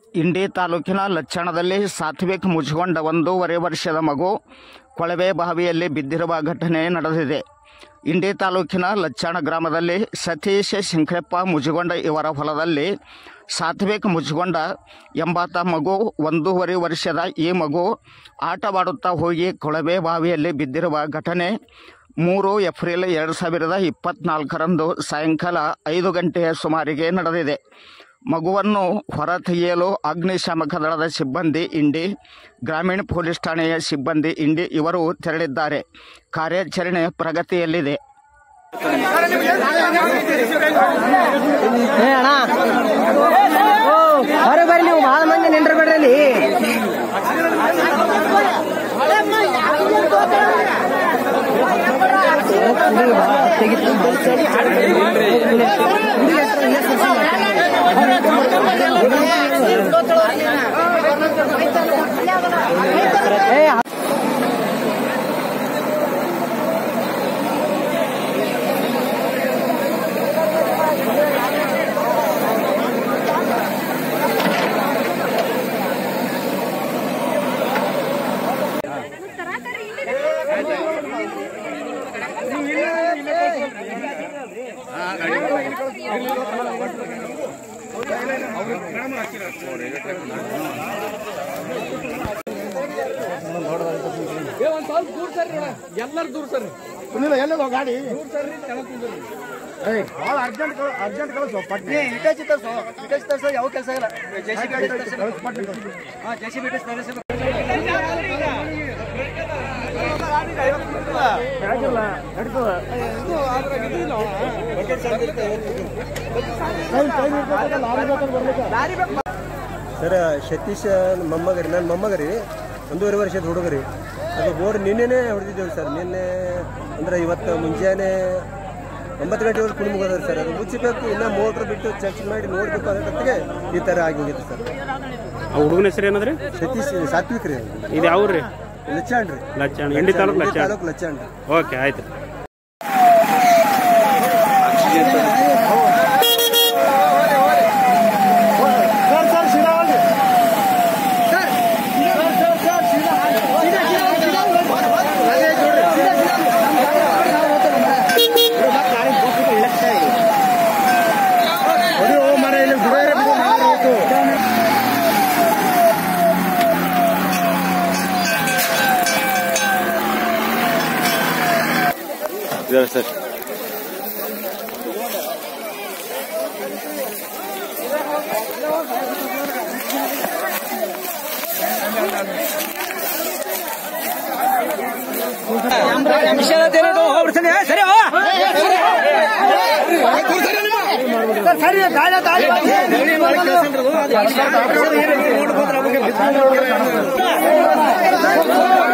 ಇಂಡಿ ತಾಲೂಕಿನ ಲಚ್ಚಣದಲ್ಲಿ ಸಾತ್ವಿಕ್ ಮುಚ್ಚಿಕೊಂಡ 1.5 ವರ್ಷದ ಮಗು ಕೊಳವೆ ಬಾವಿಯಲ್ಲಿ ಬಿದ್ದಿರುವ ಘಟನೆ ನಡೆದಿದೆ. ಇಂಡಿ ತಾಲೂಕಿನ ಲಚ್ಚಣ ಗ್ರಾಮದಲ್ಲಿ ಸತೀಶ್ ಶಂಕರಪ್ಪ ಮುಚ್ಚಿಕೊಂಡ ಇವರ ಹೊಲದಲ್ಲಿ ಸಾತ್ವಿಕ್ ಮುಚ್ಚಿಕೊಂಡ ಎಂಬಾತ ಮಗು 1.5 ವರ್ಷದ ಈ ಮಗು ಆಟವಾಡುತ್ತಾ ಹೋಗಿ ಕೊಳವೆ ಬಾವಿಯಲ್ಲಿ ಬಿದ್ದಿರುವ ಘಟನೆ 3 ಏಪ್ರಿಲ್ 2024ರಂದು ಸಾಯಂಕಾಲ 5 ಗಂಟೆಯ ಸುಮಾರಿಗೆ ನಡೆದಿದೆ. ಮಗುವನ್ನು ಹೊರತೆಗೆಯಲು ಅಗ್ನಿಶಾಮಕ ದಳದ ಸಿಬ್ಬಂದಿ ಇಂಡಿ, ಗ್ರಾಮೀಣ ಪೊಲೀಸ್ ಠಾಣೆಯ ಸಿಬ್ಬಂದಿ ಇಂಡಿ ಇವರು ತೆರಳಿದ್ದಾರೆ. ಕಾರ್ಯಾಚರಣೆ ಪ್ರಗತಿಯಲ್ಲಿದೆ. ನೀವು ಬಹಳ ಮಂದಿ ನಿಂಡ್ರಬೇಡ್ರಿ. ಎಲ್ಲರೂ ದೂರ ಸರ್ ಎಲ್ಲ ಗಾಡಿ ಭಾಳ ಅರ್ಜೆಂಟ್ ಕಳಿಸೋ ಪಟ್ಟಿ ಯಾವ ಕೆಲಸ ಇಲ್ಲ. ಸರ್ ಸತೀಶ್ ಮೊಮ್ಮಗರಿ, ನನ್ನ ಮೊಮ್ಮಗರಿ 1.5 ವರ್ಷದ ಹುಡುಗರಿ. ಅದು ಬೋರ್ಡ್ ನಿನ್ನೆನೇ ಹೊಡೆದಿದ್ದೇವೆ ಸರ್. ನಿನ್ನೆ ಅಂದ್ರೆ ಇವತ್ತು ಮುಂಜಾನೆ 9 ಗಂಟೆವರೆಗೆ ಕುಣಿ ಮುಗೋದ್ರಿ ಸರ್. ಅದು ಮುಚ್ಚಬೇಕು, ಇನ್ನೂ ಮೋಟ್ರ್ ಬಿಟ್ಟು ಚೆಕ್ ಮಾಡಿ ನೋಡ್ಬೇಕು ಅನ್ನೋದಕ್ಕೆ ಈ ಥರ ಆಗಿ ಹೋಗಿತ್ತು ಸರ್. ಹುಡುಗನ ಹೆಸರು ಏನದ್ರಿ? ಸತೀಶ್ ಸಾತ್ವಿಕ್ ರೀ. ಇದು ಯಾವ್ರಿ? ಲಚ್ಚಾಣ್ ರೀ. ಲಚ್ಚಾಣ್, ಇಂಡಿ ತಾಲೂಕು ಲಚ್ಚಾಣ್ ರೀ. ಓಕೆ, ಆಯ್ತು. ಸರ್ ಸರಿ